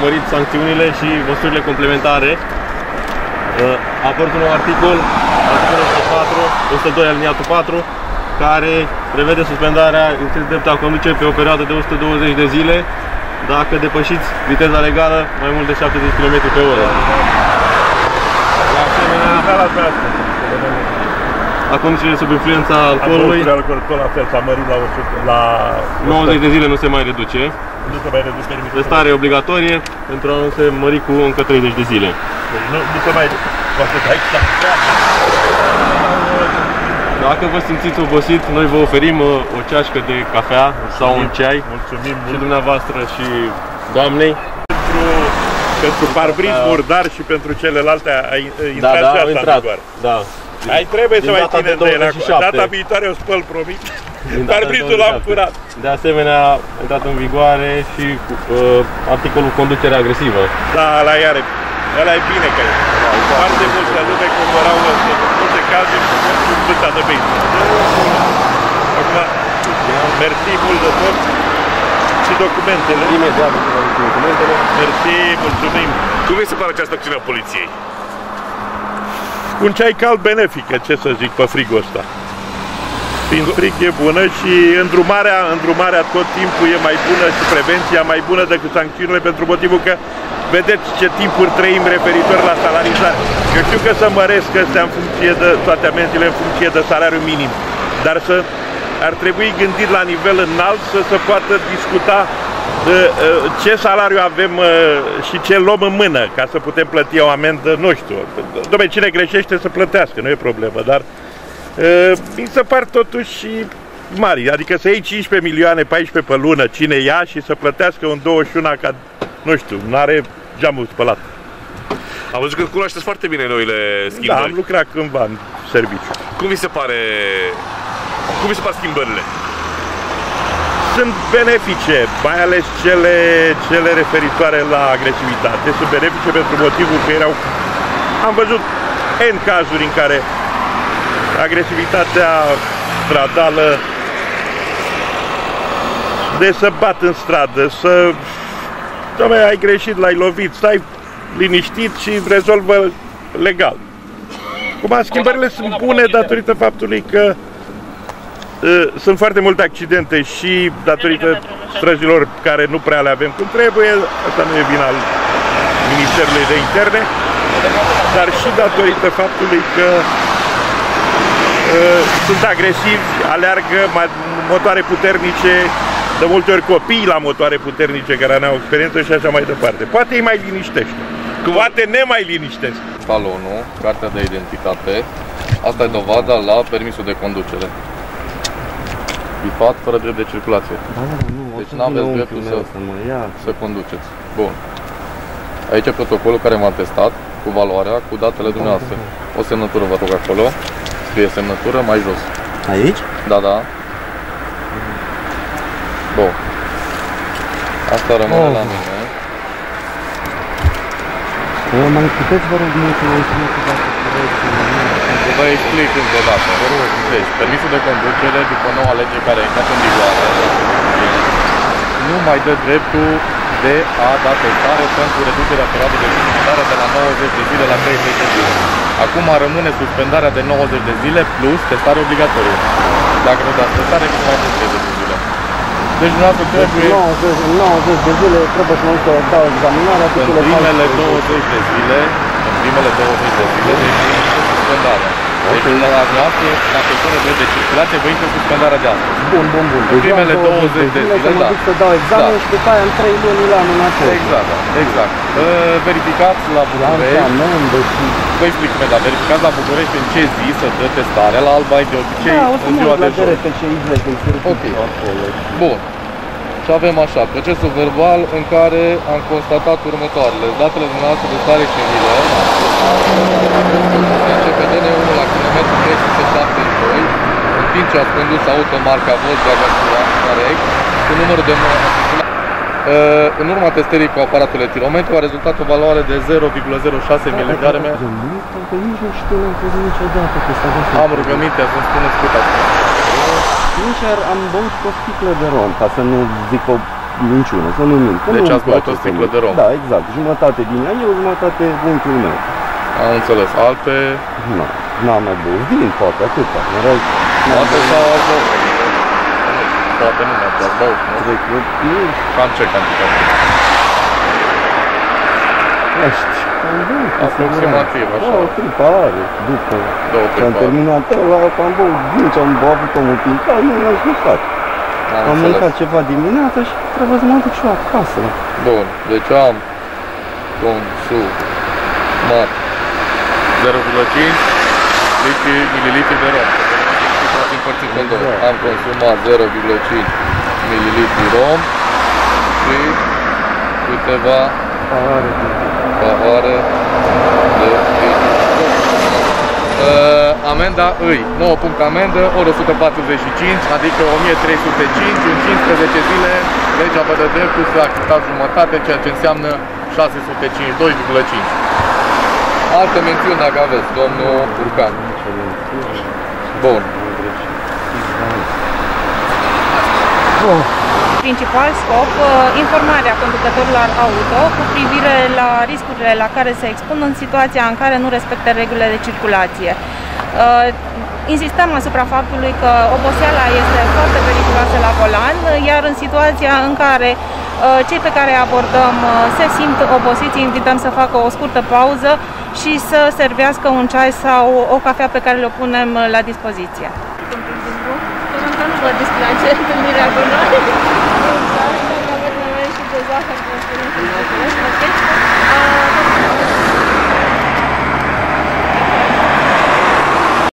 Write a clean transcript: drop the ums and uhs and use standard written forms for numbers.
mărit sancțiunile și măsurile complementare. A apărut un nou articolul 102 aliniatul 4, care prevede suspendarea lipsei de drept a conduce pe o perioadă de 120 de zile dacă depășiți viteza legală mai mult de 70 km pe oră. De asemenea, la condițiile sub influența alcoolului, la fel s-a mărit la 90 de zile nu se mai reduce. Nu se mai reduce nimic. Testare obligatorie pentru a nu se mări cu încă 30 de zile. Nu se mai Dacă vă simțiți obosit, noi vă oferim o ceașcă de cafea sau un ceai. Mulțumim și dumneavoastră și doamnei. Pentru parbriz murdar și pentru celelalte a intrat și asta în vigoare. Da. Ai trebuie să mai ținem de ele. Data viitoare o spăl, promit. Parbrizul l-am curat. De asemenea, a intrat în vigoare și articolul conducere agresivă. Da, ăla e bine că e. Foarte multă lume comorau în multe cazuri cu bâta de bine. Acum, mersi mult de tot și documentele. Imediat documentele. Mersi, mulțumim. Cum vi se pare această acțiune a poliției? Un ceai cald benefică, ce să zic, pe frigul ăsta. Fiind frig e bună și îndrumarea tot timpul e mai bună și prevenția mai bună decât sancțiunile, pentru motivul că vedeți ce timpuri trăim referitor la salarizare. Eu știu că se măresc astea în funcție de toate amenziile, în funcție de salariul minim, dar ar trebui gândit la nivel înalt să se poată discuta ce salariu avem și ce luăm în mână ca să putem plăti o amendă, nu știu. Dom'le, cine greșește să plătească, nu e problemă, dar mi se par totuși mari, adică să iei 15 milioane, 14 pe lună, cine ia, și să plătească un 21 ca, nu știu, nu are geamul spălat. Am văzut că cunoașteți foarte bine noile schimbări. Da, am lucrat cândva în serviciu. Cum vi se par schimbările? Sunt benefice, mai ales cele referitoare la agresivitate. Sunt benefice pentru motivul că am văzut N cazuri în care agresivitatea stradală, de să bat în stradă, Doamne, ai greșit, l-ai lovit, stai liniștit și rezolvă legal. Acum, schimbările sunt bune datorită faptului că sunt foarte multe accidente și datorită străzilor care nu prea le avem cum trebuie. Asta nu e vina al Ministerului de Interne, dar și datorită faptului că sunt agresivi, aleargă motoare puternice, de multe ori copii la motoare puternice care n-au experiență și așa mai departe. Poate îi mai liniștește, poate ne mai liniștesc. Talonul, cartea de identitate, asta e dovada la permisul de conducere. Bipat fără drept de circulație. Deci n-aveți dreptul să conduceți. Bun. Aici e protocolul care m-a testat, cu valoarea, cu datele dumneavoastră. O semnătură vă rog acolo. Scrie semnătură mai jos. Aici? Da, da. Bun. Asta rămâne la mine. Mai puteți, vă rog, vă explic încă o dată. Deci, permisul de conducere, după noua lege care a intrat în vigoare, nu mai dă dreptul de a da testare pentru reducerea perioadei de suspendare de la 90 de zile la 30 de zile. Acum rămâne suspendarea de 90 de zile plus testare obligatorie. Dacă nu dați testare, nu mai sunt 30 de zile. Deci dumneavoastră trebuie... 90 de zile trebuie să mă duc să dau examinarea. În primele 20 de zile, deci suspendarea. Deci la noastră, la persoane de circulație, vă intră suspendarea de astăzi. Bun. În primele 20 de zile, să mă duc să dau examen și după aia în 3 luni la anul acesta. Exact. Verificați la București. Vă explic, da, verificați la București în ce zi să dă testarea, la Alba e de obicei în ziua de joi. Ok. Bun. Și avem așa, procesul verbal în care am constatat următoarele. Datele dumneavoastră de stare civilă, CPDN 1 la kilometru 372, în timp ce ați condus auto marca Volkswagen corect, cu numărul de în urma testării cu aparatul etilometru a rezultat o valoare de 0,06 mg. Am rugămintea să-mi spuneți cât ați. Sincer, am băut o sticlă de rom, ca să nu zic o minciună, să nu mint. Deci ați băut o sticlă de rom? Da, exact. Jumătate din ea eu, jumătate unchiul meu. Am înțeles. Alte? Nu, n-am mai băut. Vin, poate, atâta. În rest, Alte sau ați băut? Poate nu mai ați băut, nu? Cred că Cam ce cantitate? ești. Aproximativ, așa. Da, o tripare. După Două ce am tripare. terminat ăla, am băut vin, ce am avut o picat, nu m-am jucat. Am înțeles. mâncat ceva dimineața și trebuie să mă duc și eu acasă. Bun, deci am consumat 0,5 mililitri de rom. Poate împărțit în două. Am consumat 0,5 mililitri rom și câteva pahare de vin. Amenda îi 9 punct amendă, ori 145, adică 1305, în 15 zile legea vă dă dreptul să achitați jumătate, ceea ce înseamnă 652,5. Alte mențiuni dacă aveți, domnul Urcan. Bun. Principal scop, informarea conducătorilor auto cu privire la riscurile la care se expun în situația în care nu respectă regulile de circulație. Insistăm asupra faptului că oboseala este foarte periculoasă la volan, iar în situația în care cei pe care îi abordăm se simt obosiți, invităm să facă o scurtă pauză și să servească un ceai sau o cafea pe care le punem la dispoziție. Nu vă displace întâlnirea cu noi. Și de zahăr,